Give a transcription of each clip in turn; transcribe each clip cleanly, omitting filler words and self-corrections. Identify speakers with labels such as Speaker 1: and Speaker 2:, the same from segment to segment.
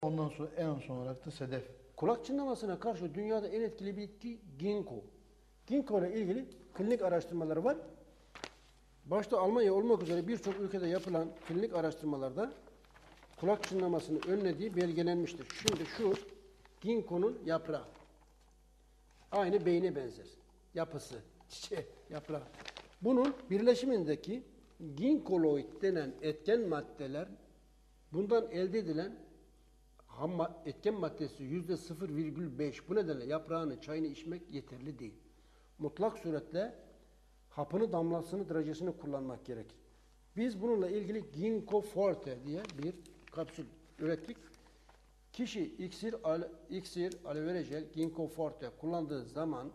Speaker 1: Ondan sonra en son olarak da sedef.
Speaker 2: Kulak çınlamasına karşı dünyada en etkili bitki ginkgo. Ginkgo ile ilgili klinik araştırmaları var. Başta Almanya olmak üzere birçok ülkede yapılan klinik araştırmalarda kulak çınlamasını önlediği belgelenmiştir. Şimdi şu ginkgonun yaprağı. Aynı beyne benzer. Yapısı, çiçeği, yaprağı. Bunun birleşimindeki ginkoloid denen etken maddeler, bundan elde edilen etken maddesi %0,5. Bu nedenle yaprağını, çayını içmek yeterli değil. Mutlak suretle hapını, damlasını, drajesini kullanmak gerekir. Biz bununla ilgili Ginkgo Forte diye bir kapsül ürettik. Kişi iksir, aloe vera jel, Ginkgo Forte kullandığı zaman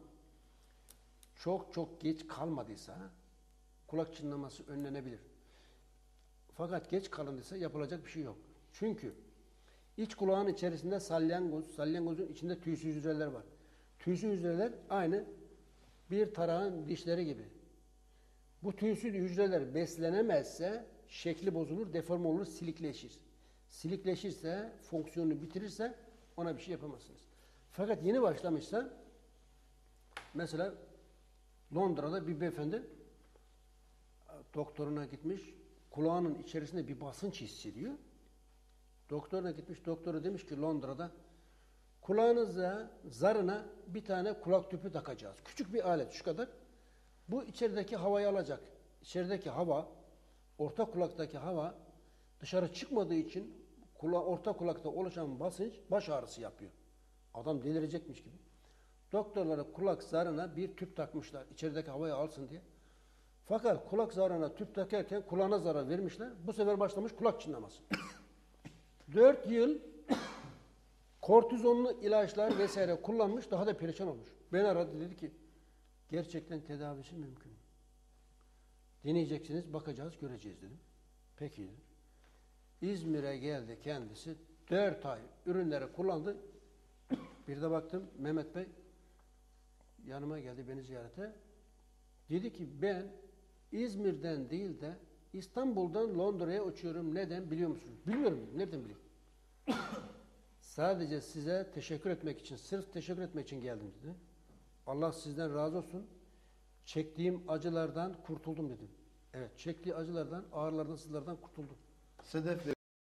Speaker 2: çok geç kalmadıysa kulak çınlaması önlenebilir. Fakat geç kalındıysa yapılacak bir şey yok. Çünkü iç kulağın içerisinde salyangozun içinde tüysüz hücreler var. Tüysüz hücreler aynı bir tarağın dişleri gibi. Bu tüysüz hücreler beslenemezse şekli bozulur, deforme olur, silikleşir. Silikleşirse, fonksiyonunu bitirirse ona bir şey yapamazsınız. Fakat yeni başlamışsa, mesela Londra'da bir beyefendi doktoruna gitmiş, kulağının içerisinde bir basınç hissediyor. Doktoruna gitmiş, doktoru demiş ki Londra'da kulağınıza, zarına bir tane kulak tüpü takacağız. Küçük bir alet, şu kadar. Bu içerideki havayı alacak. İçerideki hava, orta kulaktaki hava dışarı çıkmadığı için orta kulakta oluşan basınç baş ağrısı yapıyor. Adam delirecekmiş gibi. Doktorlara kulak zarına bir tüp takmışlar. İçerideki havayı alsın diye. Fakat kulak zarına tüp takarken kulağına zarar vermişler. Bu sefer başlamış kulak çınlaması. 4 yıl kortizonlu ilaçlar vesaire kullanmış, daha da perişan olmuş. Beni aradı, dedi ki gerçekten tedavisi mümkün. Deneyeceksiniz, bakacağız, göreceğiz dedim. Peki dedim. İzmir'e geldi kendisi. 4 ay ürünleri kullandı. Bir de baktım Mehmet Bey yanıma geldi beni ziyarete. Dedi ki ben İzmir'den değil de İstanbul'dan Londra'ya uçuyorum. Neden biliyor musunuz? Bilmiyorum. Nereden bileyim? Sadece size teşekkür etmek için, sırf teşekkür etmek için geldim dedi. Allah sizden razı olsun. Çektiğim acılardan kurtuldum dedim. Evet, çektiği acılardan, ağrılardan, sızlardan kurtuldum.
Speaker 1: Sedef